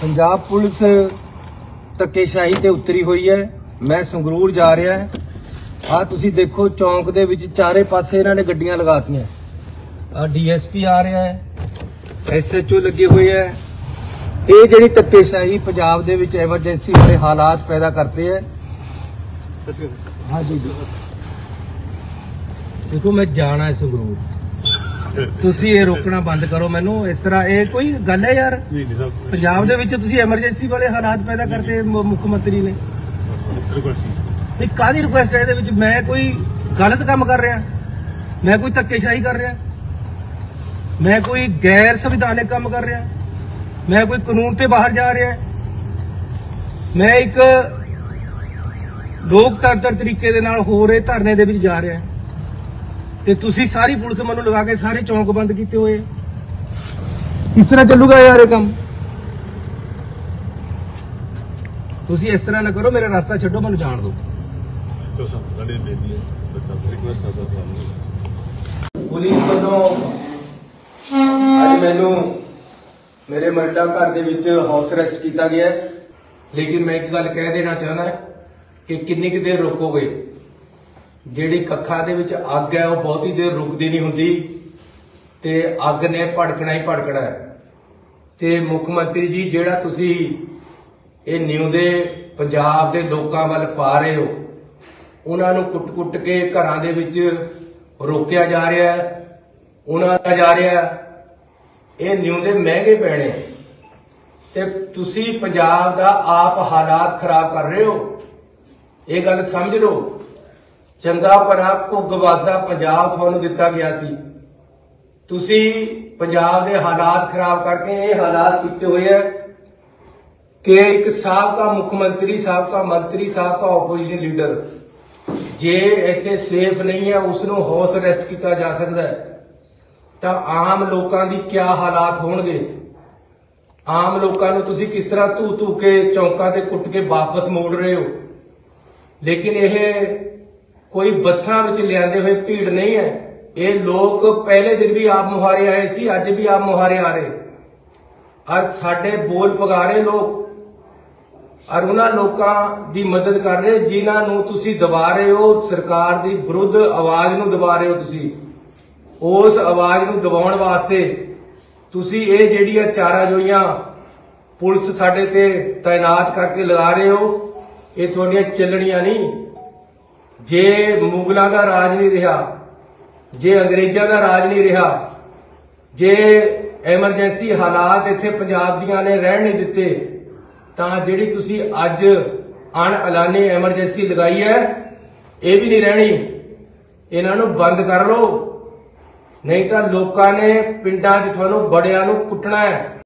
Punjab police ਧੱਕੇਸ਼ਾਹੀ ਤੇ ਉਤਰੀ ਹੋਈ है। मैं संगरूर जा रहा है। आ तुसी देखो चौंक दे विच चारे पासे इन्हां ने गड्डियां लगातियां। आ DSP आ रहा है, SHO लगे हुए है। ये जिहड़ी ਧੱਕੇਸ਼ਾਹੀ पंजाब दे विच एमरजेंसी वाले हालात पैदा करते हैं। हाँ जी देखो मैं जाना है संगरूर, ਤੁਸੀਂ ਇਹ ਰੋਕਣਾ ਬੰਦ ਕਰੋ ਮੈਨੂੰ। ਇਸ ਤਰ੍ਹਾਂ ਇਹ ਕੋਈ ਗੱਲ ਹੈ ਯਾਰ? ਪੰਜਾਬ ਦੇ ਵਿੱਚ ਤੁਸੀਂ ਐਮਰਜੈਂਸੀ ਵਾਲੇ ਹਾਲਾਤ ਪੈਦਾ ਕਰਦੇ ਮੁੱਖ ਮੰਤਰੀ ਨੇ। ਇਹ ਕਾਹਦੀ ਰਿਕੁਐਸਟ ਹੈ ਇਹਦੇ ਵਿੱਚ? ਮੈਂ ਕੋਈ ਗਲਤ ਕੰਮ ਕਰ ਰਿਹਾ? ਮੈਂ ਕੋਈ ਧੱਕੇਸ਼ਾਹੀ ਕਰ ਰਿਹਾ? ਮੈਂ ਕੋਈ ਗੈਰ ਸੰਵਿਧਾਨਿਕ ਕੰਮ ਕਰ ਰਿਹਾ? ਮੈਂ ਕੋਈ ਕਾਨੂੰਨ ਤੇ ਬਾਹਰ ਜਾ ਰਿਹਾ? ਮੈਂ ਇੱਕ ਲੋਕਤੰਤਰ ਤਰੀਕੇ ਦੇ ਨਾਲ ਹੋ ਰਹੇ ਧਰਨੇ ਦੇ ਵਿੱਚ ਜਾ ਰਿਹਾ ਤੇ ਤੁਸੀਂ ਸਾਰੀ ਪੁਲਿਸ ਮੈਨੂੰ ਲਗਾ ਕੇ ਸਾਰੇ ਚੌਂਕ ਬੰਦ ਕੀਤੇ ਹੋਏ। ਕਿਸ ਤਰ੍ਹਾਂ ਚੱਲੂਗਾ ਯਾਰ ਇਹ ਕੰਮ? ਤੁਸੀਂ ਇਸ ਤਰ੍ਹਾਂ ਨਾ ਕਰੋ, ਮੇਰਾ ਰਸਤਾ ਛੱਡੋ, ਮੈਨੂੰ ਜਾਣ ਦਿਓ। ਪੁਲਿਸ ਵੱਲੋਂ ਅੱਜ ਮੈਨੂੰ ਮੇਰੇ ਮਰਡਾ ਘਰ ਦੇ ਵਿੱਚ ਹਾਊਸ ਅਰੈਸਟ ਕੀਤਾ ਗਿਆ, ਲੇਕਿਨ ਮੈਂ ਇੱਕ ਗੱਲ ਕਹਿ ਦੇਣਾ ਚਾਹੁੰਦਾ ਕਿ ਕਿੰਨੀ ਕੁ ਦੇਰ ਰੋਕੋਗੇ? ਜਿਹੜੀ ਕੱਖਾਂ ਦੇ ਵਿੱਚ ਅੱਗ ਹੈ ਉਹ ਬਹੁਤੀ ਦੇਰ ਰੁਕਦੀ ਨਹੀਂ ਹੁੰਦੀ ਤੇ ਅੱਗ ਨੇ ਭੜਕਣਾ ਹੀ ਭੜਕਣਾ ਹੈ। ਤੇ ਮੁੱਖ ਮੰਤਰੀ ਜੀ, ਜਿਹੜਾ ਤੁਸੀਂ ਇਹ ਨਿਉਂਦੇ ਪੰਜਾਬ ਦੇ ਲੋਕਾਂ ਵੱਲ ਪਾ ਰਹੇ ਹੋ, ਉਹਨਾਂ ਨੂੰ ਕੁੱਟ-ਕੁੱਟ ਕੇ ਘਰਾਂ ਦੇ ਵਿੱਚ ਰੋਕਿਆ ਜਾ ਰਿਹਾ ਹੈ, ਉਹਨਾਂ ਦਾ ਜਾ ਰਿਹਾ, ਇਹ ਨਿਉਂਦੇ ਮਹਿੰਗੇ ਪੈਣੇ ਤੇ ਤੁਸੀਂ ਪੰਜਾਬ ਦਾ ਆਪ ਹਾਲਾਤ ਖਰਾਬ ਕਰ ਰਹੇ ਹੋ। ਇਹ ਗੱਲ ਸਮਝ ਲਓ। ਚੰਗਾ ਭਰਾ ਭੁੱਗ ਵੱਸਦਾ ਪੰਜਾਬ ਤੁਹਾਨੂੰ ਦਿੱਤਾ ਗਿਆ ਸੀ, ਤੁਸੀਂ ਪੰਜਾਬ ਦੇ ਹਾਲਾਤ ਖਰਾਬ ਕਰਕੇ ਇਹ ਹਾਲਾਤ ਕੀਤੇ ਹੋਏ ਹੈ ਕਿ ਇੱਕ ਸਾਬਕਾ ਮੁੱਖ ਮੰਤਰੀ, ਸਾਬਕਾ ਮੰਤਰੀ, ਸਾਬਕਾ ਆਪੋਜੀਸ਼ਨ ਲੀਡਰ ਜੇ ਇੱਥੇ ਸੇਫ ਨਹੀਂ ਹੈ, ਉਸ ਨੂੰ ਹਾਊਸ ਅਰੈਸਟ ਕੀਤਾ ਜਾ ਸਕਦਾ ਹੈ, ਤਾਂ ਆਮ ਲੋਕਾਂ ਦੀ ਕੀ ਹਾਲਾਤ ਹੋਣਗੇ? ਆਮ ਲੋਕਾਂ ਨੂੰ ਤੁਸੀਂ ਕਿਸ ਤਰ੍ਹਾਂ ਧੂ ਕੇ ਚੌਂਕਾਂ ਤੇ ਕੁੱਟ ਕੇ ਵਾਪਸ ਮੋੜ ਰਹੇ ਹੋ? ਲੇਕਿਨ ਇਹ ਕੋਈ ਬੱਸਾਂ ਵਿੱਚ ਲਿਆਂਦੇ ਹੋਏ ਭੀੜ ਨਹੀਂ ਹੈ। ਇਹ ਲੋਕ ਪਹਿਲੇ ਦਿਨ ਵੀ ਆਪ ਮੁਹਾਰੇ ਆਏ ਸੀ, ਅੱਜ ਵੀ ਆਪ ਮੁਹਾਰੇ ਆ ਰਹੇ, ਅੱਜ ਸਾਡੇ ਬੋਲ ਪਗਾ ਰਹੇ ਲੋਕ, ਔਰ ਉਹਨਾਂ ਲੋਕਾਂ ਦੀ ਮਦਦ ਕਰ ਰਹੇ ਜਿਨ੍ਹਾਂ ਨੂੰ ਤੁਸੀਂ ਦਬਾ ਰਹੇ ਹੋ। ਸਰਕਾਰ ਦੀ ਵਿਰੁੱਧ ਆਵਾਜ਼ ਨੂੰ ਦਬਾ ਰਹੇ ਹੋ। ਤੁਸੀਂ ਉਸ ਆਵਾਜ਼ ਨੂੰ ਦਬਾਉਣ ਵਾਸਤੇ ਤੁਸੀਂ ਇਹ ਜਿਹੜੀਆਂ ਚਾਰਾ ਜੋਈਆਂ ਪੁਲਿਸ ਸਾਡੇ ਤੇ ਤਾਇਨਾਤ ਕਰਕੇ ਲਗਾ ਰਹੇ ਹੋ, ਇਹ ਤੁਹਾਡੀਆਂ ਚੱਲਣੀਆਂ ਨਹੀਂ। ਜੇ ਮੁਗਲਾਂ ਦਾ ਰਾਜ ਨਹੀਂ ਰਿਹਾ, ਜੇ ਅੰਗਰੇਜ਼ਾਂ ਦਾ ਰਾਜ ਨਹੀਂ ਰਿਹਾ, ਜੇ ਐਮਰਜੈਂਸੀ ਹਾਲਾਤ ਇੱਥੇ ਪੰਜਾਬ ਦੀਆਂ ਨੇ ਰਹਿਣ ਨਹੀਂ ਦਿੱਤੇ, ਤਾਂ ਜਿਹੜੀ ਤੁਸੀਂ ਅੱਜ ਅਣਐਲਾਨੀ ਐਮਰਜੈਂਸੀ ਲਗਾਈ ਹੈ, ਇਹ ਵੀ ਨਹੀਂ ਰਹਿਣੀ। ਇਹਨਾਂ ਨੂੰ ਬੰਦ ਕਰ ਲਓ, ਨਹੀਂ ਤਾਂ ਲੋਕਾਂ ਨੇ ਪਿੰਡਾਂ 'ਚ ਤੁਹਾਨੂੰ ਬੜਿਆਂ ਨੂੰ ਕੁੱਟਣਾ ਹੈ।